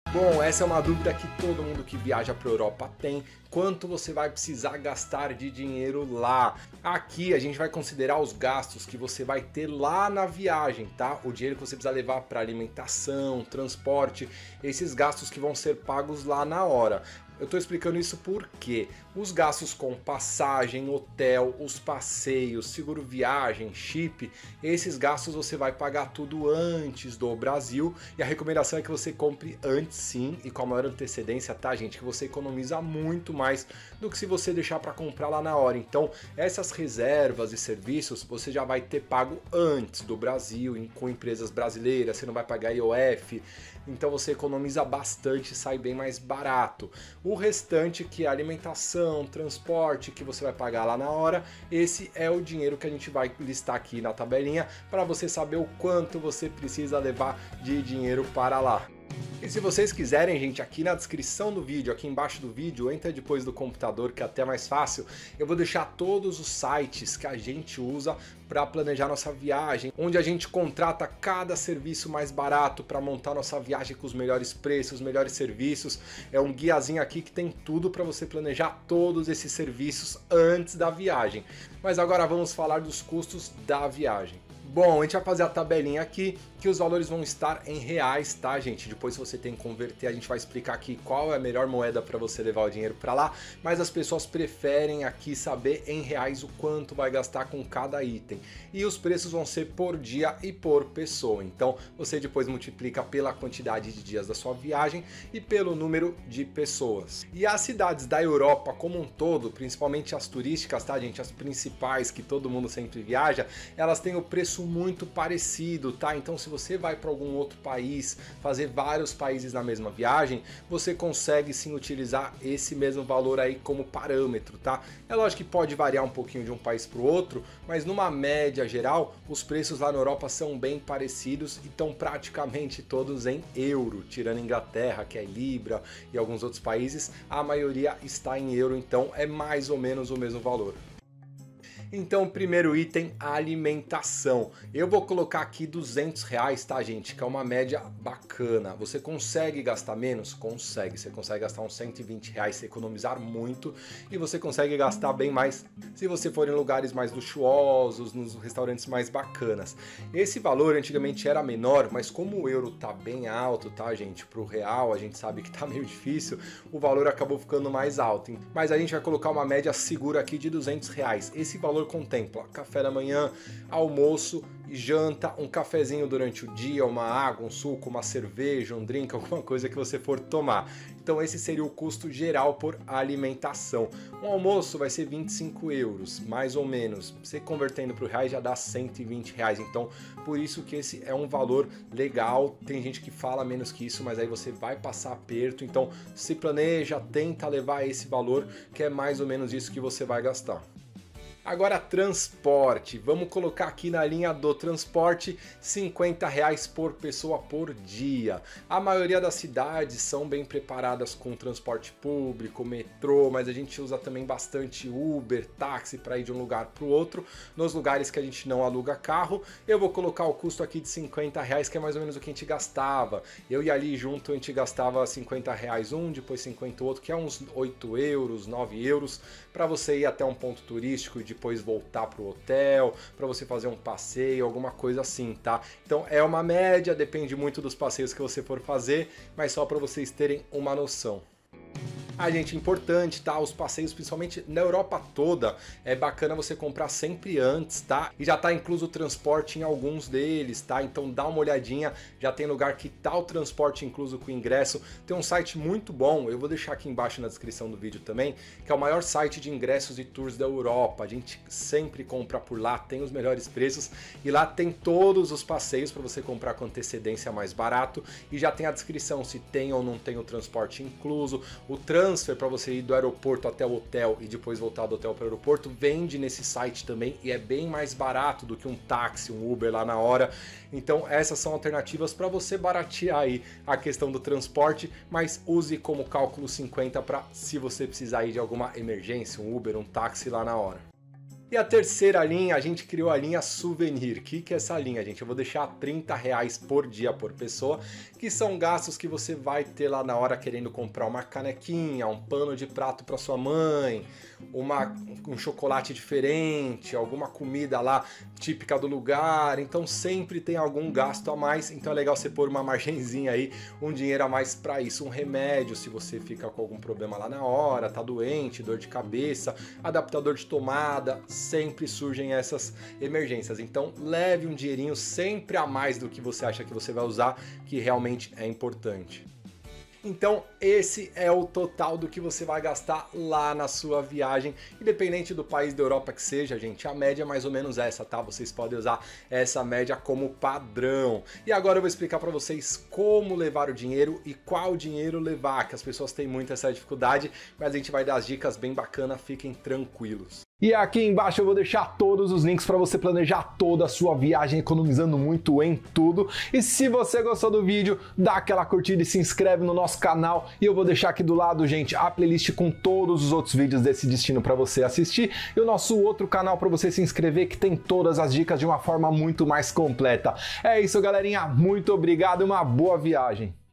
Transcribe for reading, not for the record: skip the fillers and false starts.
Bom, essa é uma dúvida que todo mundo que viaja para a Europa tem. Quanto você vai precisar gastar de dinheiro lá? Aqui a gente vai considerar os gastos que você vai ter lá na viagem, tá? O dinheiro que você precisa levar para alimentação, transporte, esses gastos que vão ser pagos lá na hora. Eu estou explicando isso porque os gastos com passagem, hotel, os passeios, seguro viagem, chip, esses gastos você vai pagar tudo antes do Brasil, e a recomendação é que você compre antes sim e com a maior antecedência, tá, gente? Que você economiza muito mais do que se você deixar para comprar lá na hora. Então, essas reservas e serviços você já vai ter pago antes do Brasil, com empresas brasileiras, você não vai pagar IOF, então você economiza bastante e sai bem mais barato. O restante, que é alimentação, transporte, que você vai pagar lá na hora, esse é o dinheiro que a gente vai listar aqui na tabelinha para você saber o quanto você precisa levar de dinheiro para lá. E se vocês quiserem, gente, aqui na descrição do vídeo, aqui embaixo do vídeo, entra depois do computador, que é até mais fácil, eu vou deixar todos os sites que a gente usa para planejar nossa viagem, onde a gente contrata cada serviço mais barato para montar nossa viagem com os melhores preços, os melhores serviços. É um guiazinho aqui que tem tudo para você planejar todos esses serviços antes da viagem. Mas agora vamos falar dos custos da viagem. Bom, a gente vai fazer a tabelinha aqui, que os valores vão estar em reais, tá, gente? Depois, se você tem que converter, a gente vai explicar aqui qual é a melhor moeda para você levar o dinheiro para lá, mas as pessoas preferem aqui saber em reais o quanto vai gastar com cada item. E os preços vão ser por dia e por pessoa. Então, você depois multiplica pela quantidade de dias da sua viagem e pelo número de pessoas. E as cidades da Europa como um todo, principalmente as turísticas, tá, gente? As principais que todo mundo sempre viaja, elas têm o preço muito parecido, tá? Então, se você vai para algum outro país, fazer vários países na mesma viagem, você consegue sim utilizar esse mesmo valor aí como parâmetro, tá? É lógico que pode variar um pouquinho de um país para o outro, mas numa média geral, os preços lá na Europa são bem parecidos e estão praticamente todos em euro, tirando a Inglaterra, que é Libra, e alguns outros países, a maioria está em euro, então é mais ou menos o mesmo valor. Então, primeiro item, a alimentação. Eu vou colocar aqui R$ 200, tá, gente? Que é uma média bacana. Você consegue gastar menos? Consegue. Você consegue gastar uns R$ 120, se economizar muito, e você consegue gastar bem mais se você for em lugares mais luxuosos, nos restaurantes mais bacanas. Esse valor antigamente era menor, mas como o euro tá bem alto, tá, gente? Pro real, a gente sabe que tá meio difícil, o valor acabou ficando mais alto. Mas a gente vai colocar uma média segura aqui de R$ 200. Esse valor contempla café da manhã, almoço e janta, um cafezinho durante o dia, uma água, um suco, uma cerveja, um drink, alguma coisa que você for tomar. Então esse seria o custo geral por alimentação. Um almoço vai ser 25 euros, mais ou menos. Você convertendo para o reais já dá R$ 120. Então por isso que esse é um valor legal. Tem gente que fala menos que isso, mas aí você vai passar aperto. Então se planeja, tenta levar esse valor, que é mais ou menos isso que você vai gastar. Agora, transporte. Vamos colocar aqui na linha do transporte R$ 50 por pessoa por dia. A maioria das cidades são bem preparadas com transporte público, metrô, mas a gente usa também bastante Uber, táxi para ir de um lugar para o outro. Nos lugares que a gente não aluga carro, eu vou colocar o custo aqui de R$ 50, que é mais ou menos o que a gente gastava. Eu e ali junto a gente gastava R$ 50 um, depois 50 o outro, que é uns 8 euros, 9 euros, para você ir até um ponto turístico e depois voltar para o hotel, para você fazer um passeio, alguma coisa assim, tá? Então é uma média, depende muito dos passeios que você for fazer, mas só para vocês terem uma noção. Ah, gente, importante, tá? Os passeios, principalmente na Europa toda, é bacana você comprar sempre antes, tá? E já tá incluso o transporte em alguns deles, tá? Então dá uma olhadinha, já tem lugar que tá o transporte incluso com o ingresso. Tem um site muito bom, eu vou deixar aqui embaixo na descrição do vídeo também, que é o maior site de ingressos e tours da Europa. A gente sempre compra por lá, tem os melhores preços e lá tem todos os passeios para você comprar com antecedência mais barato e já tem a descrição se tem ou não tem o transporte incluso, o transfer para você ir do aeroporto até o hotel e depois voltar do hotel para o aeroporto vende nesse site também e é bem mais barato do que um táxi, um Uber lá na hora. Então essas são alternativas para você baratear aí a questão do transporte, mas use como cálculo 50 para se você precisar ir de alguma emergência, um Uber, um táxi lá na hora. E a terceira linha, a gente criou a linha Souvenir. O que é essa linha, gente? Eu vou deixar R$30 por dia por pessoa, que são gastos que você vai ter lá na hora querendo comprar uma canequinha, um pano de prato para sua mãe, um chocolate diferente, alguma comida lá típica do lugar. Então sempre tem algum gasto a mais, então é legal você pôr uma margenzinha aí, um dinheiro a mais para isso. Um remédio, se você fica com algum problema lá na hora, tá doente, dor de cabeça, adaptador de tomada, sempre surgem essas emergências. Então leve um dinheirinho sempre a mais do que você acha que você vai usar, que realmente é importante. Então esse é o total do que você vai gastar lá na sua viagem, independente do país da Europa que seja, gente, a média é mais ou menos essa, tá? Vocês podem usar essa média como padrão. E agora eu vou explicar para vocês como levar o dinheiro e qual dinheiro levar, que as pessoas têm muito essa dificuldade, mas a gente vai dar as dicas bem bacanas, fiquem tranquilos. E aqui embaixo eu vou deixar todos os links para você planejar toda a sua viagem, economizando muito em tudo. E se você gostou do vídeo, dá aquela curtida e se inscreve no nosso canal. E eu vou deixar aqui do lado, gente, a playlist com todos os outros vídeos desse destino para você assistir. E o nosso outro canal para você se inscrever, que tem todas as dicas de uma forma muito mais completa. É isso, galerinha. Muito obrigado e uma boa viagem.